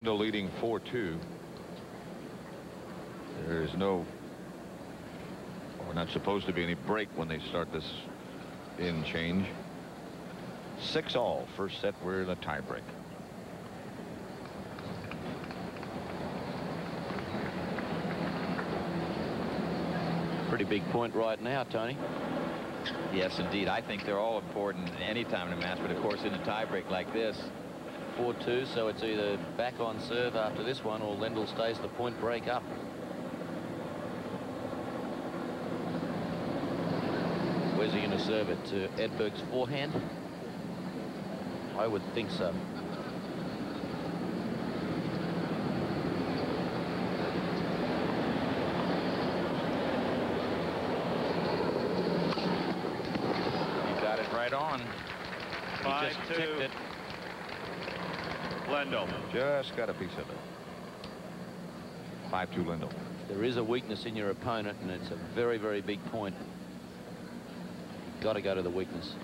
Leading 4-2. There is no, or not supposed to be any break when they start this in change. 6-all. First set, we're in a tie break. Pretty big point right now, Tony. Yes, indeed. I think they're all important any time in a match, but of course in a tie break like this. 4-2, so it's either back on serve after this one or Lendl stays the point break up. Where's he going to serve it? To Edberg's forehand? I would think so. He got it right on. 5-2. Lendl. Just got a piece of it. 5-2 Lendl. There is a weakness in your opponent, and it's a very, very big point. You've got to go to the weakness.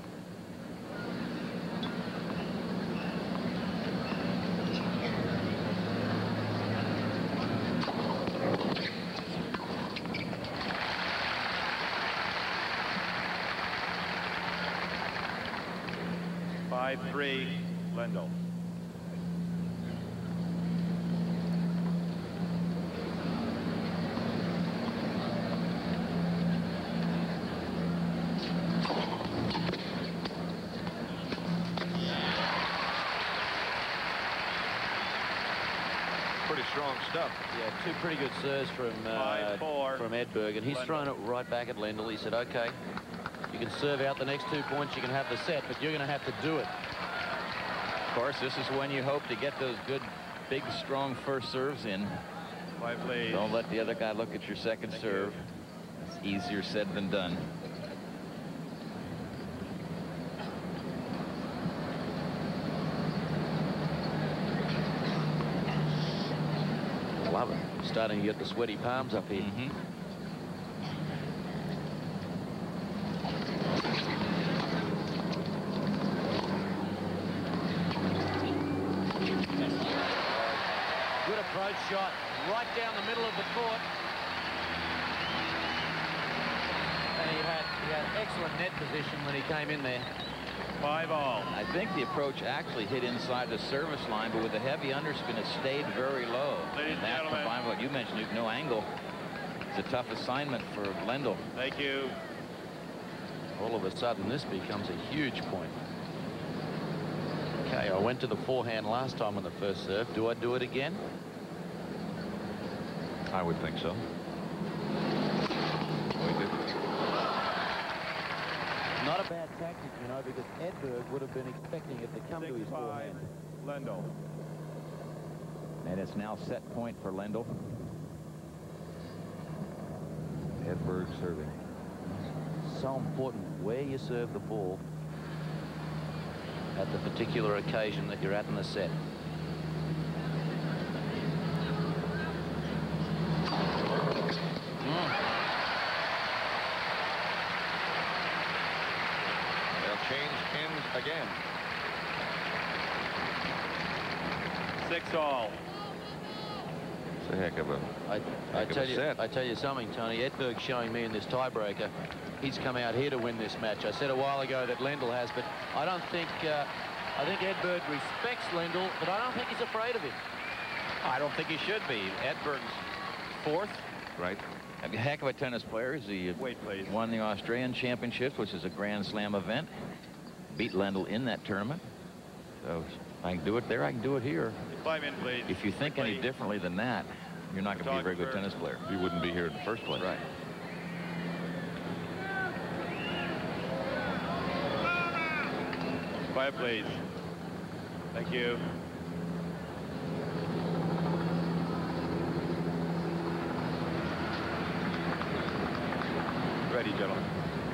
Lendl. Pretty strong stuff. Yeah, two pretty good serves from Edberg, and he's thrown it right back at Lendl. He said, okay, you can serve out the next 2 points, you can have the set, but you're going to have to do it. Of course, this is when you hope to get those good, big, strong first serves in. Don't let the other guy look at your second serve. It's easier said than done. Love it. Starting to get the sweaty palms up here. Good approach shot right down the middle of the court. And he had excellent net position when he came in there. 5-all. I think the approach actually hit inside the service line, but with the heavy underspin, it stayed very low. Ladies and that gentlemen, combined with what you mentioned, no angle. It's a tough assignment for Lendl. Thank you. All of a sudden, this becomes a huge point. Okay, I went to the forehand last time on the first serve. Do I do it again? I would think so. Not a bad tactic, you know, because Edberg would have been expecting it to come to his forehand. Lendl. And it's now set point for Lendl. Edberg serving. So important where you serve the ball at the particular occasion that you're at in the set. Change ends again. 6-all. It's a heck of a I tell you something, Tony. Edberg showing me in this tiebreaker, he's come out here to win this match. I said a while ago that Lendl has, but I don't think. I think Edberg respects Lendl, but I don't think he's afraid of him. I don't think he should be. Edberg's fourth. Right. A heck of a tennis player. He won the Australian Championships, which is a Grand Slam event. Beat Lendl in that tournament. So if I can do it there, I can do it here. 5 in, please. If you think any differently than that, you're not going to be a very good tennis player. You wouldn't be here in the first place. Right. Quiet, please. Thank you. Ready, gentlemen.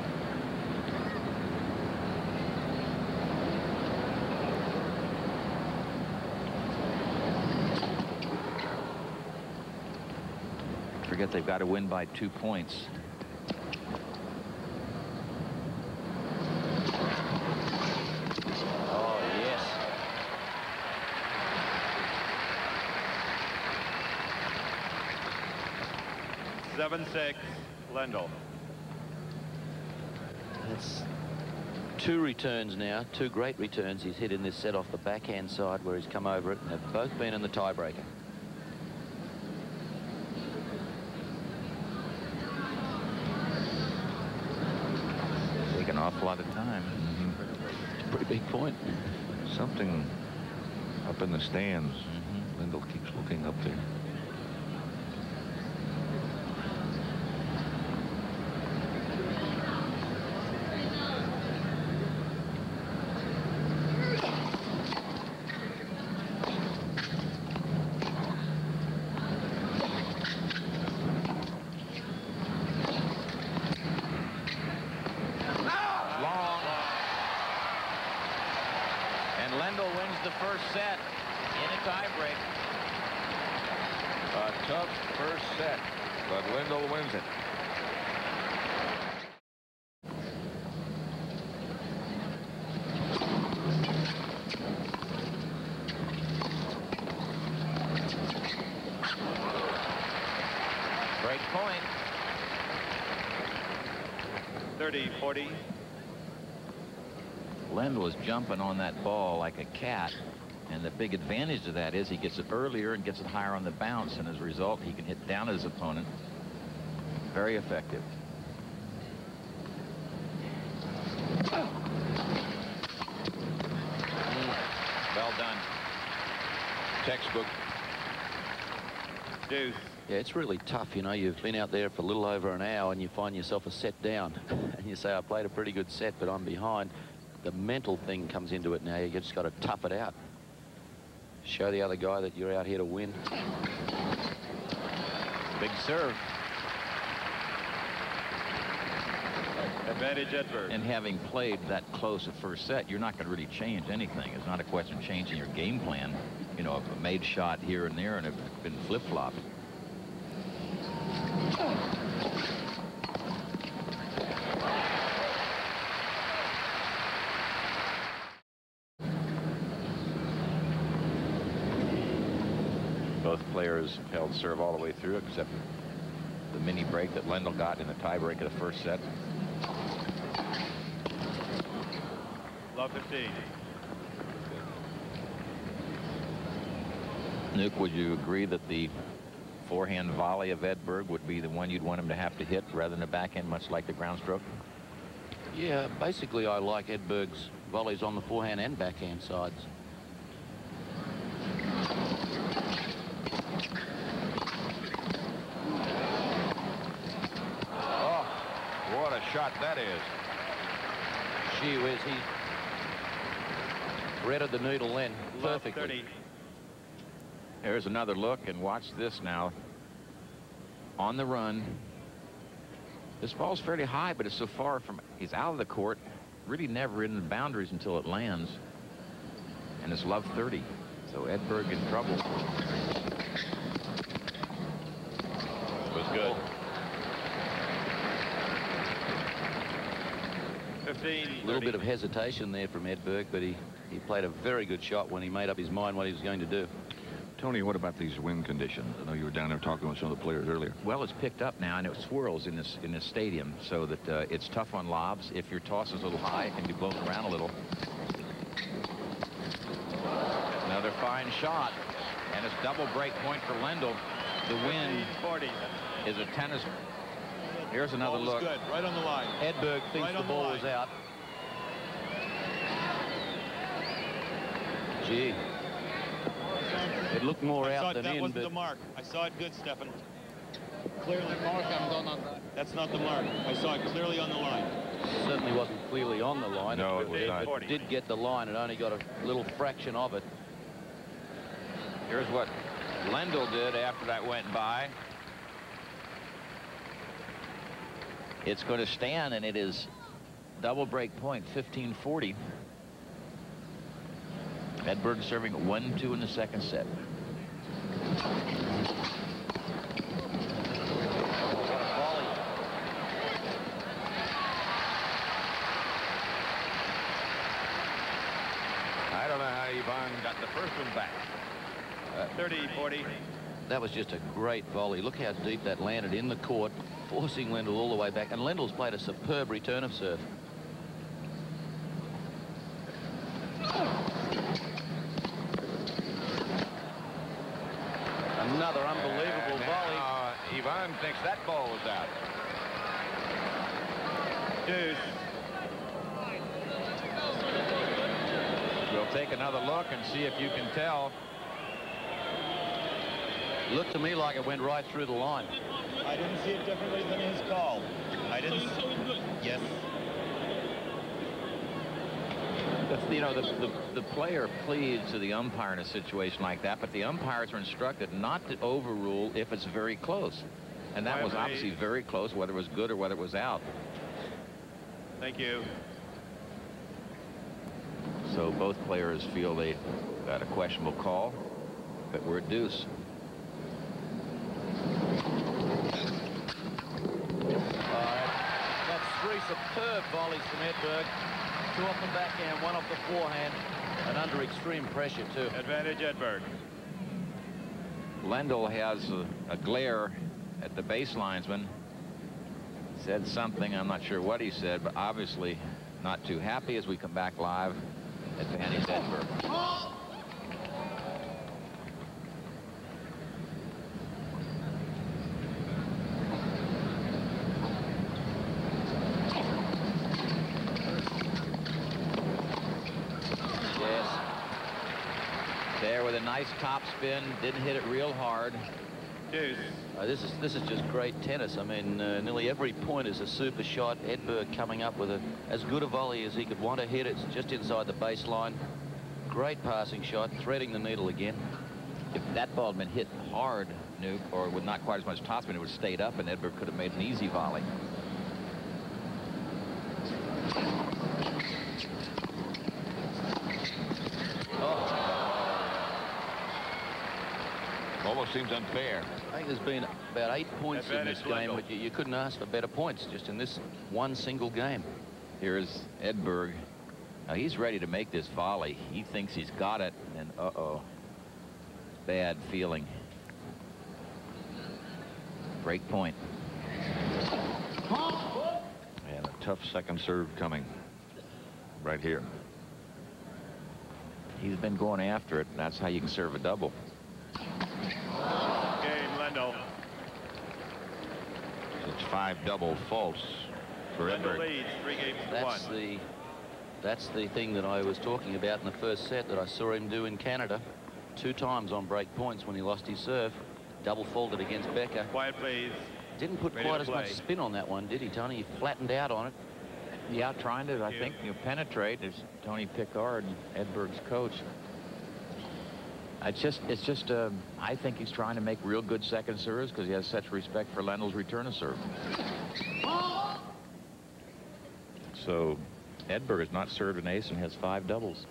Forget they've got to win by 2 points. 7-6, Lendl. That's 2 returns now, 2 great returns he's hit in this set off the backhand side where he's come over it, and they've both been in the tiebreaker. Take an awful lot of time. It's a pretty big point. Something up in the stands. Lendl keeps looking up there. The first set in a tiebreak. A tough first set, but Lendl wins it. Break point. 30-40. Lendl is jumping on that ball like a cat, and the big advantage of that is he gets it earlier and gets it higher on the bounce, and as a result he can hit down his opponent. Very effective. Well done. Textbook. Deuce. Yeah, it's really tough, you know. You've been out there for a little over an hour and you find yourself a set down and you say, I played a pretty good set, but I'm behind. The mental thing comes into it now. You just got to tough it out. Show the other guy that you're out here to win. Big serve. Advantage Edberg. And having played that close at first set, you're not going to really change anything. It's not a question of changing your game plan. You know, a made shot here and there and it's been flip-flopped. Both players held serve all the way through, except the mini break that Lendl got in the tiebreak of the first set. Love 15. Nuke, would you agree that the forehand volley of Edberg would be the one you'd want him to have to hit rather than a backhand, much like the ground stroke? Yeah, basically I like Edberg's volleys on the forehand and backhand sides. Oh, what a shot that is. Gee whiz, he threaded the needle then Love perfectly. 30. Here's another look, and watch this now. On the run. This ball's fairly high, but it's so far from, he's out of the court, really never in the boundaries until it lands. And it's love 30. So Edberg in trouble. It was good. 15. A little bit of hesitation there from Edberg, but he played a very good shot when he made up his mind what he was going to do. Tony, what about these wind conditions? I know you were down there talking with some of the players earlier. Well, it's picked up now, and it swirls in this stadium, so that it's tough on lobs. If your toss is a little high, it can be blown around a little. Another fine shot, and it's double break point for Lendl. The wind 40. is a tennis. Here's another Ball look. was good, right on the line. Edberg thinks Right the on the ball line. is out. Gee. It looked more I saw out it, than that in, wasn't but the mark. I saw it good, Stefan. Clearly mark, I'm done on that. That's not the mark. I saw it clearly on the line. certainly wasn't clearly on the line. No, it was not. It did get the line. It only got a little fraction of it. Here's what Lendl did after that went by. It's going to stand, and it is double break point, 15-40. Edberg serving 1-2 in the second set. I don't know how Ivan got the first one back. 30-40. That was just a great volley. Look how deep that landed in the court, forcing Lendl all the way back. And Lendl's played a superb return of serve. Another unbelievable volley. Ivan thinks that ball was out. Deuce. We'll take another look and see if you can tell. Looked to me like it went right through the line. I didn't see it differently than his call. I didn't. Yes. You know, the player pleads to the umpire in a situation like that, but the umpires are instructed not to overrule if it's very close. And that was obviously very close, whether it was good or whether it was out. Thank you. So both players feel they got a questionable call, but we're at deuce. That's 3 superb volleys from Edberg. 2 off the backhand, 1 off the forehand, and under extreme pressure too. Advantage Edberg. Lendl has a glare at the baselinesman. Said something, I'm not sure what he said, but obviously not too happy as we come back live. Advantage Edberg. There with a nice top spin, didn't hit it real hard. Deuce. This is just great tennis. I mean, nearly every point is a super shot. Edberg coming up with as good a volley as he could want to hit. It's just inside the baseline. Great passing shot, threading the needle again. If that ball had been hit hard, Nuke, or with not quite as much topspin, it would have stayed up, and Edberg could have made an easy volley. Almost seems unfair. I think there's been about 8 points in this Advantage game, Lendl. but you couldn't ask for better points just in this one single game. Here's Edberg. Now he's ready to make this volley. He thinks he's got it, and uh-oh. Bad feeling. Break point. And a tough second serve coming right here. He's been going after it, and that's how you can serve a double. Game, Lendl. It's 5 double faults for Lendl Edberg. leads 3 games to 1. That's the thing that I was talking about in the first set that I saw him do in Canada 2 times on break points when he lost his serve. Double faulted against Becker. Quiet, please. Didn't put Ready quite to as much play. spin on that one, did he, Tony? He flattened out on it. Yeah, trying to, I think, penetrate. There's Tony Pickard, Edberg's coach. I think he's trying to make real good second serves because he has such respect for Lendl's return of serve. So Edberg has not served an ace and has 5 doubles.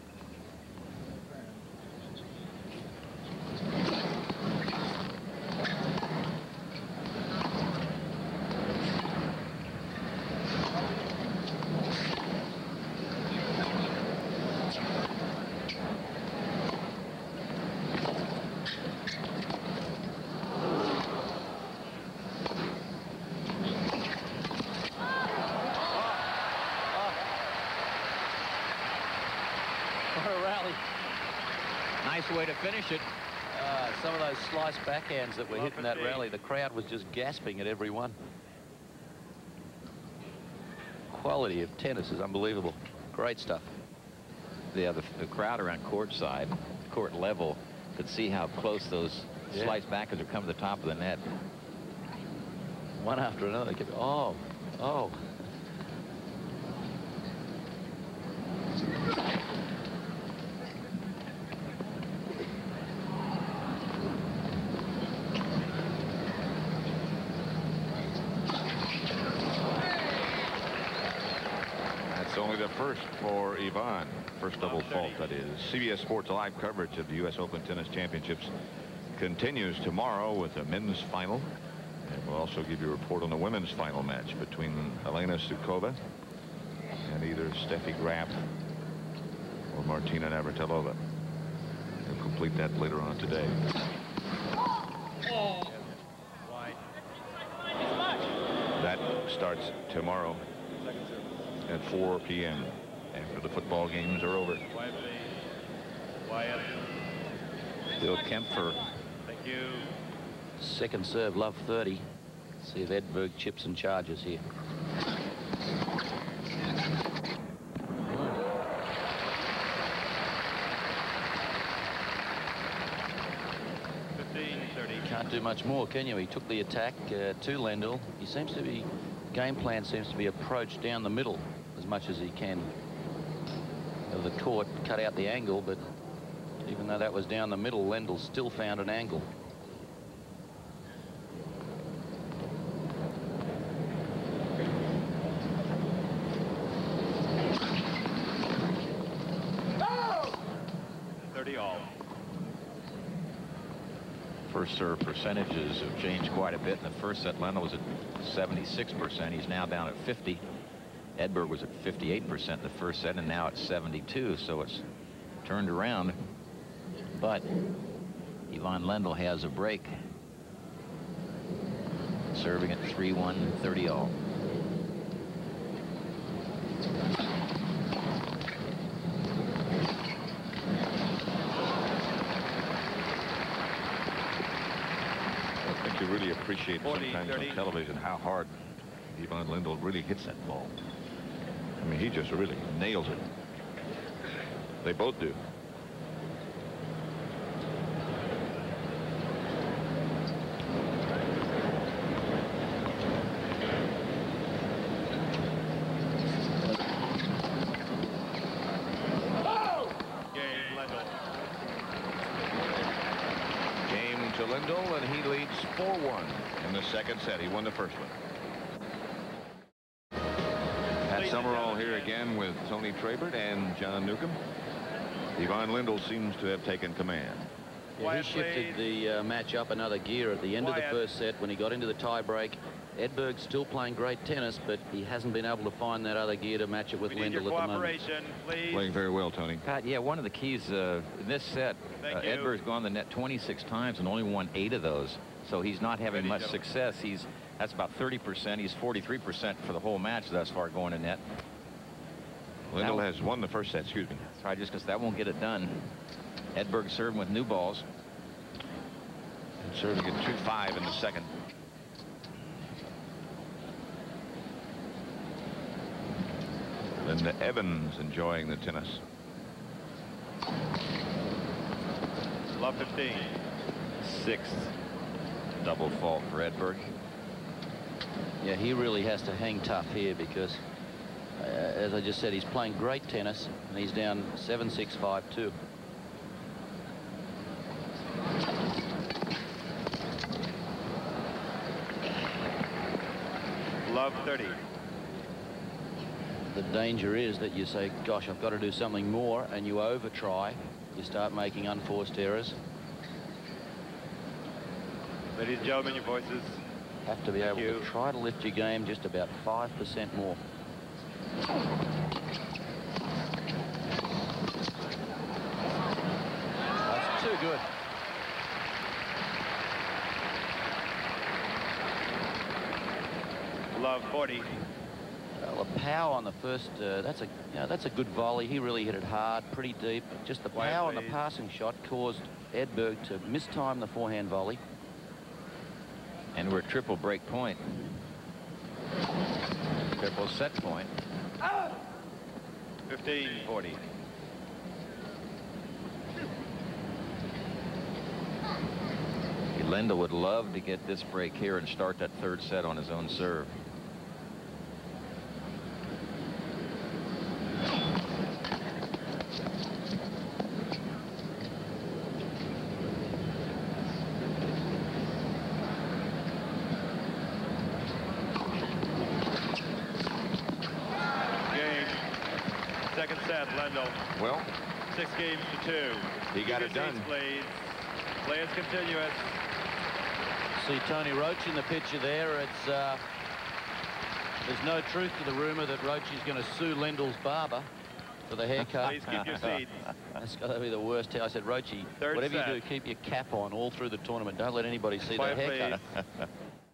Nice way to finish it. Some of those slice backhands that were hitting that rally, the crowd was just gasping at every one. Quality of tennis is unbelievable. Great stuff. The crowd around court level, could see how close those slice backhands are coming to the top of the net. One after another. They kept, oh. Only the first for Ivan. First double fault, that is. CBS Sports live coverage of the U.S. Open Tennis Championships continues tomorrow with a men's final. And we'll also give you a report on the women's final match between Elena Sukova and either Steffi Graf or Martina Navratilova. We'll complete that later on today. tomorrow at 4 p.m. after the football games are over. Wyatt. Bill Kempfer. Thank you. Second serve, love 30. See if Edberg chips and charges here. Can't do much more, can you? He took the attack to Lendl. He seems to be, game plan seems to be approached down the middle as much as he can of the court, cut out the angle, but even though that was down the middle, Lendl still found an angle. First serve percentages have changed quite a bit. In the first set, Lendl was at 76%. He's now down at 50. Edberg was at 58% in the first set, and now it's 72. So it's turned around. But Ivan Lendl has a break. Serving at 3-1, 30 all. You really appreciate sometimes on television how hard Ivan Lendl really hits that ball. I mean, he just really nails it. They both do. To Lendl, and he leads 4-1 in the second set. He won the first one. Pat Summerall here again with Tony Trabert and John Newcomb. Ivan Lendl seems to have taken command. Yeah, he shifted the match up another gear at the end of the first set when he got into the tie break. Edberg's still playing great tennis, but he hasn't been able to find that other gear to match it with Lendl at the moment. Please. Playing very well, Tony. Pat, yeah, one of the keys in this set, Edberg's gone the net 26 times and only won 8 of those. So he's not having much success. That's about 30%. He's 43% for the whole match thus far going to net. Lendl has won the first set, excuse me. Sorry, just because that won't get it done. Edberg serving with new balls. And serving at 2-5 in the second. Linda Evans enjoying the tennis. Love 15. Sixth double fault for Edberg. Yeah, he really has to hang tough here because, as I just said, he's playing great tennis and he's down 7-6, 5-2. Love 30. The danger is that you say, gosh, I've got to do something more, and you over try. You start making unforced errors. Ladies and gentlemen, your voices. Have to be able to try to lift your game just about 5% more. That's too good. Love 40. Well, the power on the first, that's a good volley. He really hit it hard, pretty deep. Just the power on the passing shot caused Edberg to mistime the forehand volley. And we're triple break point. Triple set point. 15-40. Lendl would love to get this break here and start that third set on his own serve. Second set, Lendl. Well, 6 games to 2. He got it done. Please. Play is continuous. See Tony Roche in the picture there. It's there's no truth to the rumor that Roche is going to sue Lendl's barber for the haircut. Please keep your seats. That's got to be the worst. I said, Roche, whatever you do, keep your cap on all through the tournament. Don't let anybody see that haircut.